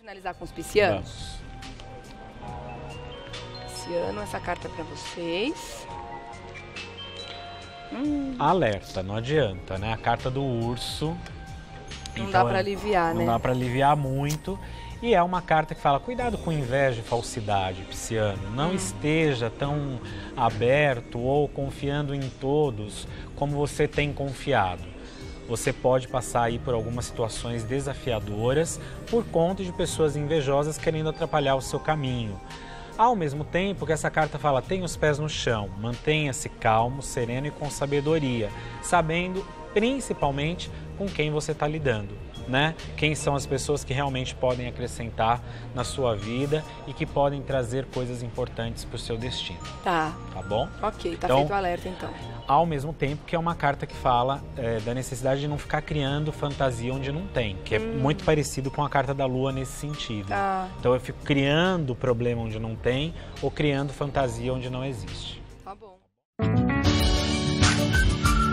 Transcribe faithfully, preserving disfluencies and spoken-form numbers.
finalizar com os piscianos? Vamos. Pisciano, essa carta é para vocês. Hum. Alerta, não adianta, né? A carta do urso. Não então, dá para aliviar, não né? Não dá para aliviar muito. E é uma carta que fala, cuidado com inveja e falsidade, pisciano. Não hum. esteja tão aberto ou confiando em todos como você tem confiado. Você pode passar aí por algumas situações desafiadoras por conta de pessoas invejosas querendo atrapalhar o seu caminho. Ao mesmo tempo que essa carta fala, tenha os pés no chão, mantenha-se calmo, sereno e com sabedoria, sabendo principalmente com quem você está lidando, né? Quem são as pessoas que realmente podem acrescentar na sua vida e que podem trazer coisas importantes para o seu destino. Tá. Tá bom? Ok, tá então, feito o alerta então. Ao mesmo tempo que é uma carta que fala é, da necessidade de não ficar criando fantasia onde não tem, que é hum. muito parecido com a carta da Lua nesse sentido. Ah. Então eu fico criando problema onde não tem ou criando fantasia onde não existe. Tá bom.